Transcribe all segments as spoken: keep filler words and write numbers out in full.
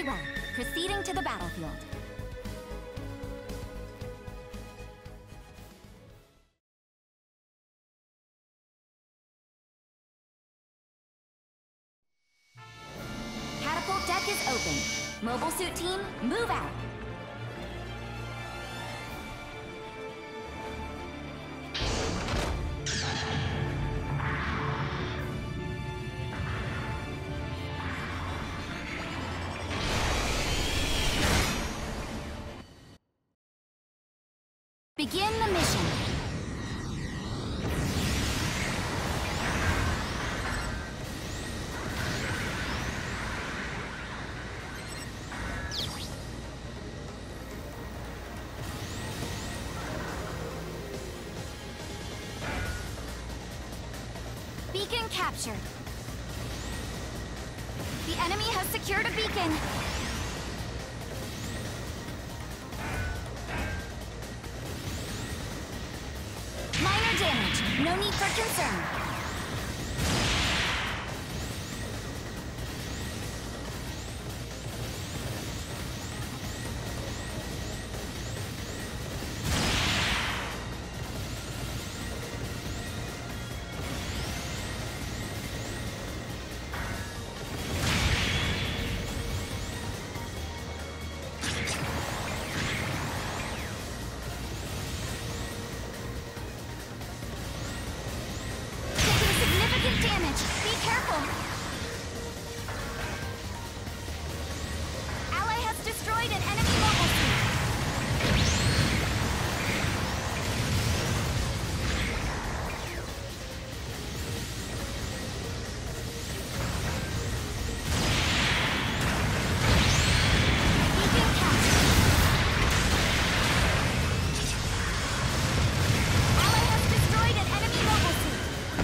Very well. Proceeding to the battlefield. Catapult deck is open. Mobile suit team, move out. Begin the mission. Beacon captured. The enemy has secured a beacon. Minor damage. No need for concern. Damage. Be careful. Ally has destroyed an enemy mobile suit. Beacon captured. Ally has destroyed an enemy mobile suit.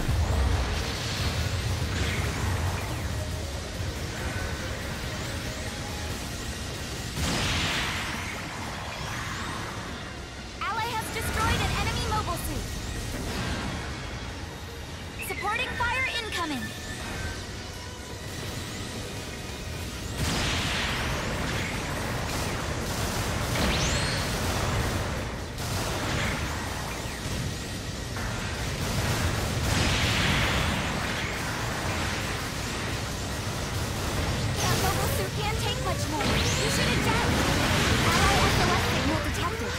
Supporting fire incoming. That mobile suit can't take much more. You should adapt. Ally S O S signal detected.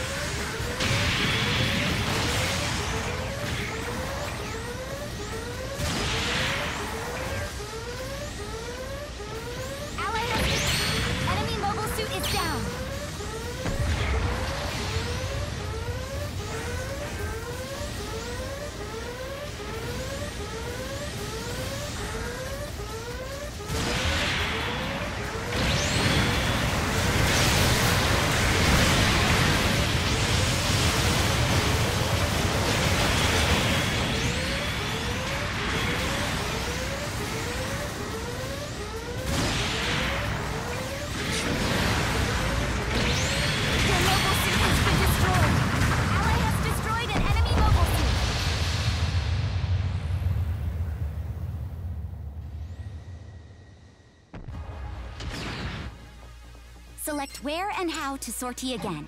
Select where and how to sortie again.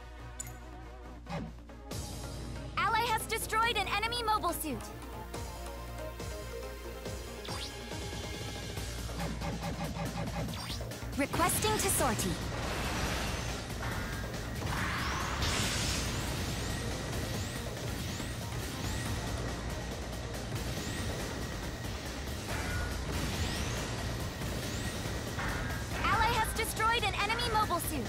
Ally has destroyed an enemy mobile suit. Requesting to sortie. Destroyed an enemy mobile suit.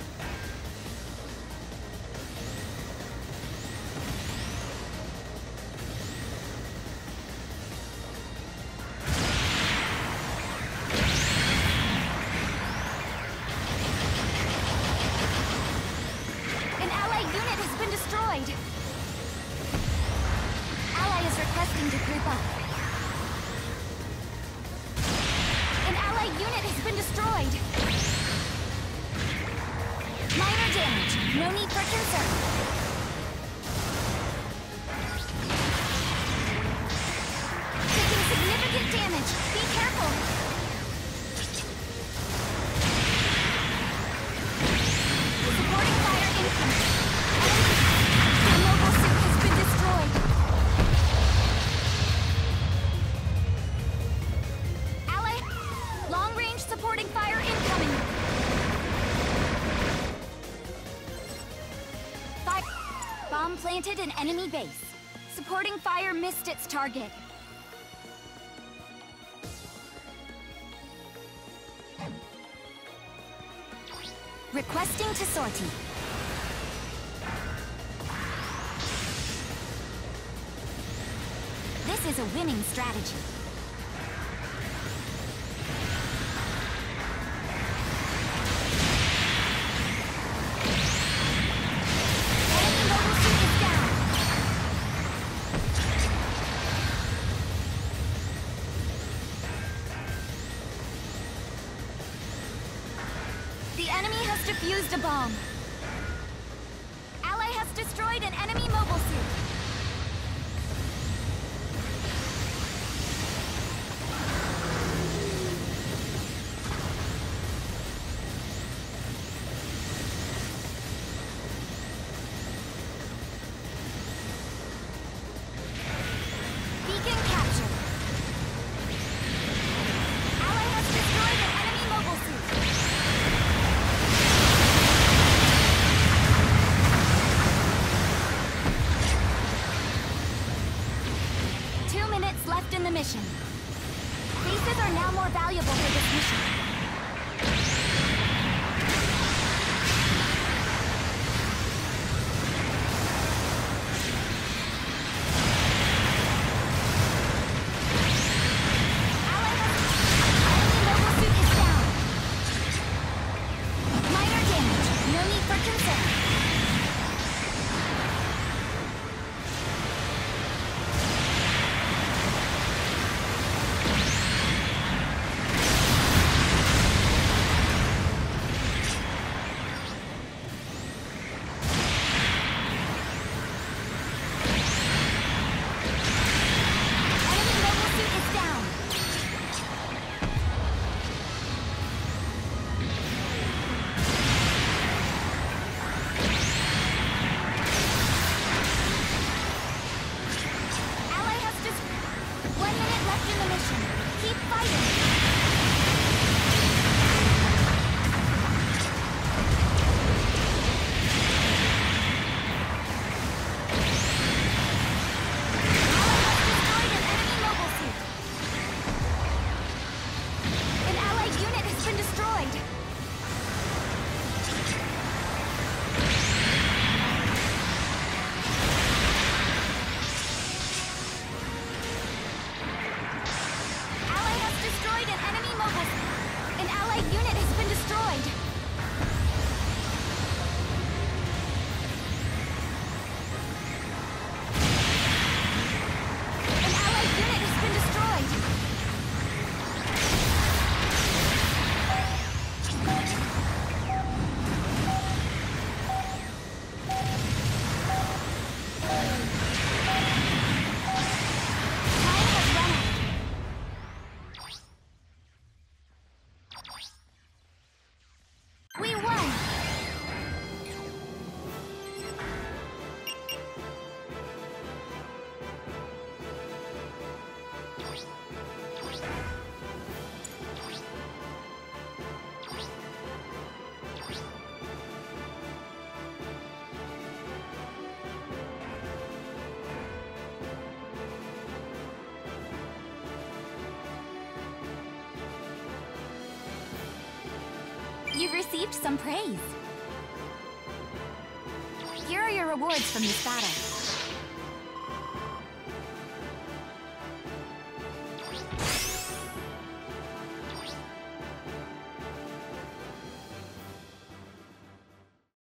An ally unit has been destroyed. Ally is requesting to group up. An ally unit has been destroyed. Minor damage. No need for concern. Taking significant damage. Be careful. planted an enemy base. Supporting fire missed its target. Requesting to sortie. This is a winning strategy. Enemy mobile suit is down. The enemy has defused a bomb. Ally has destroyed an enemy mobile suit. Beacon captured. Ally has destroyed an enemy mobile suit. Two minutes left in the mission. Bases are now more valuable for this mission. Ally has- enemy mobile suit is down. Minor damage. No need for concern. Enemy mobile suit is down. Ally has just one minute left in the mission. Keep fighting. Ally has destroyed an enemy mobile suit. An allied unit has been destroyed. Ally has destroyed an enemy mobile suit. An allied unit has been destroyed. An allied unit has been destroyed. Time has run out. We won! You've received some praise. Here are your rewards from this battle.